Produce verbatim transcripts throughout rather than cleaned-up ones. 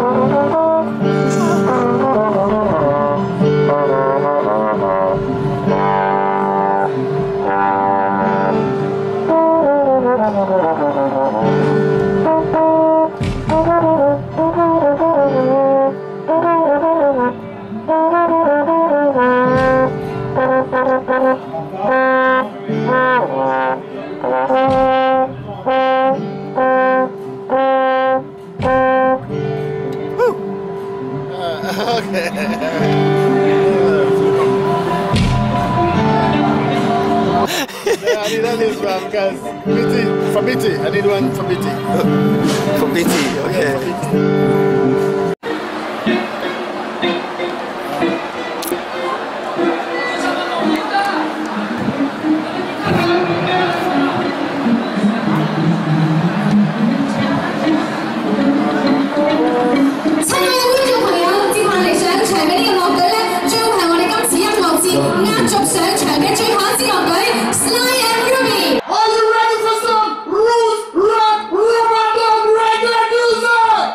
I need that is from because Bitty, for Bitty. I need one for Bitty. For Bitty, okay. Yeah, for Bitty. Sly Robbie! Are you ready for some roots, rock, Ramadan reggae music?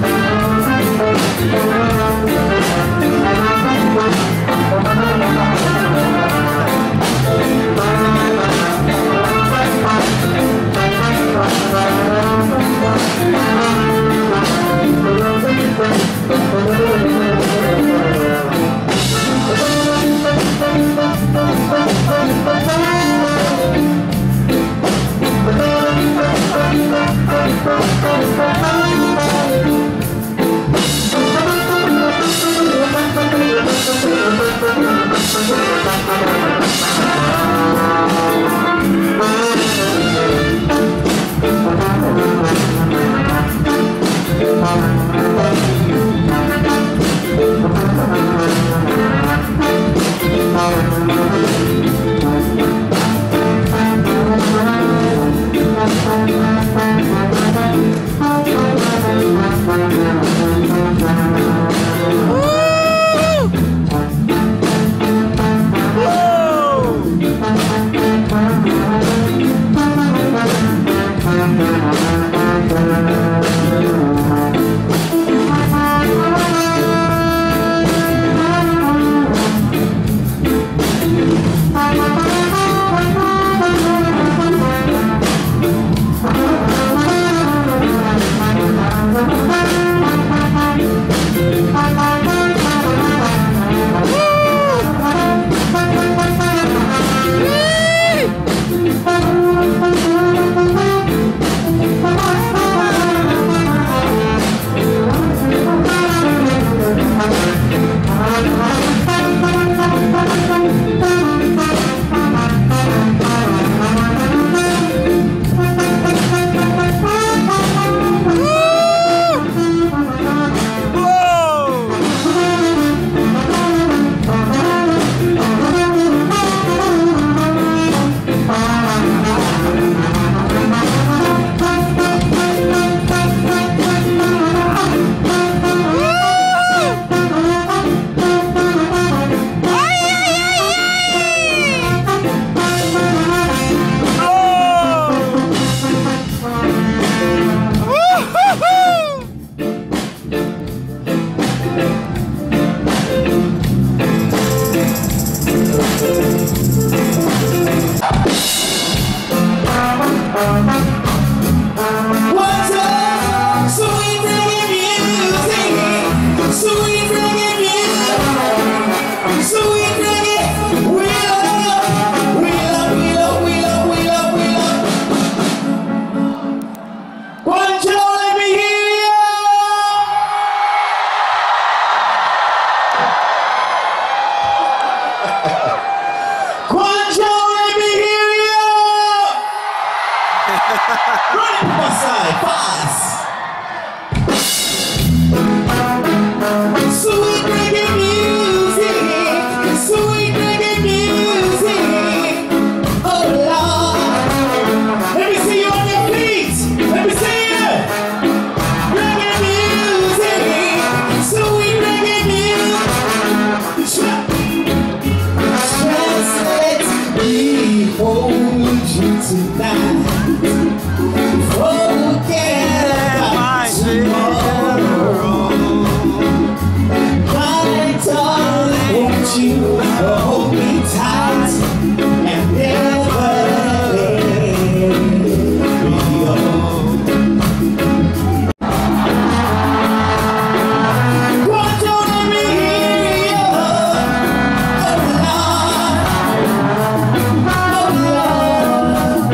Thank you. What's up? Sweet reggae music. Sweet reggae music. Sweet reggae. We love, we love, we love, we love, we love, we love. Guangzhou, let me hear you. Guangzhou, let me hear you. Run it by side, fast. Sweet reggae music, sweet reggae music. Oh Lord, let me see you on your feet. Let me see you. Reggae music, sweet reggae music. Just let me hold you tonight. Forget about tomorrow. My darling, won't you hold me tight and never let me go? Guangzhou, let me hear you. Oh Lord, oh Lord.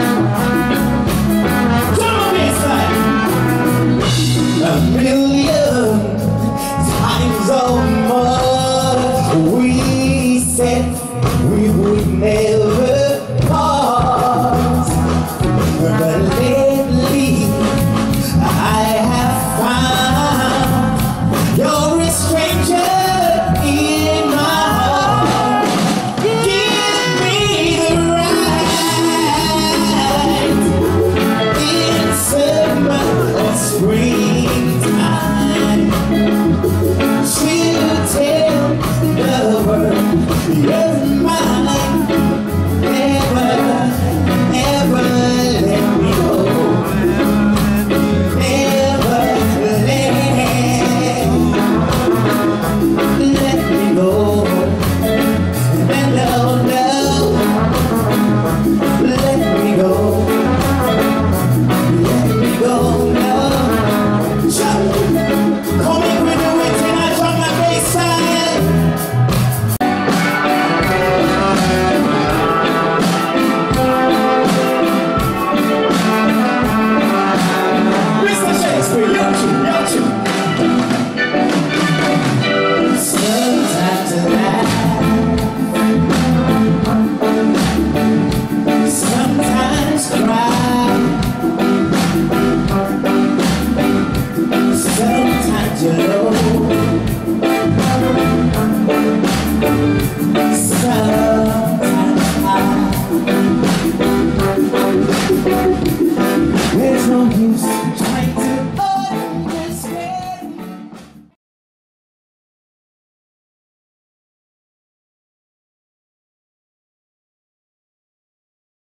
Come on, baseline. A million times over we said we would never part, but lately I have found you're a stranger in my heart. Give me the right in summer or springtime to tell the world you're mine. Never, never let me go. Never let, let me go. And no, no, let me go. Let me go, no. Shut. Come in with the wit and I drop my bass side. Mister Shakespeare, your tune, your tune. Sometimes I laugh, sometimes cry, sometimes you're low, sometimes high. There's no use